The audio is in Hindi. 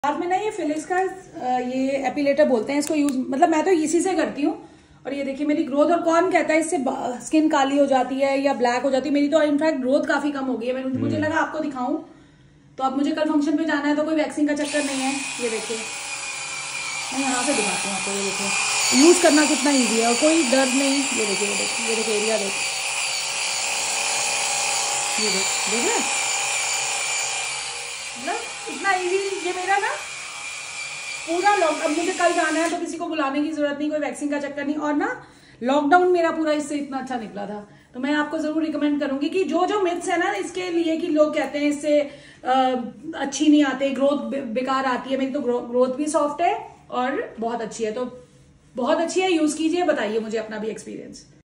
बाद में ना ये फिलिक्स का ये एपिलेटर बोलते हैं इसको, यूज मतलब मैं तो इसी से करती हूँ। और ये देखिए मेरी ग्रोथ, और कौन कहता है इससे स्किन काली हो जाती है या ब्लैक हो जाती है, मेरी तो इनफैक्ट ग्रोथ काफी कम हो गई है। मुझे लगा आपको दिखाऊं, तो अब मुझे कल फंक्शन पे जाना है तो कोई वैक्सीन का चक्कर नहीं है। ये देखिए मैं यहाँ से दिखाती हूँ आपको, ये देखिए यूज करना कितना ईजी है और कोई दर्द नहीं। ये देखिए ये देखिए ये देखिए एरिया देख, ये देख रहे हैं मतलब इतना इजी। ये मेरा ना पूरा अब मुझे कल जाना है तो किसी को बुलाने की जरूरत नहीं, कोई वैक्सीन का चक्कर नहीं। और ना लॉकडाउन मेरा पूरा इससे इतना अच्छा निकला था, तो मैं आपको जरूर रिकमेंड करूंगी कि जो जो मिथ्स है ना इसके लिए, कि लोग कहते हैं इससे अच्छी नहीं आते, ग्रोथ बेकार आती है, मेरी तो ग्रोथ भी सॉफ्ट है और बहुत अच्छी है, तो बहुत अच्छी है, यूज कीजिए, बताइए मुझे अपना भी एक्सपीरियंस।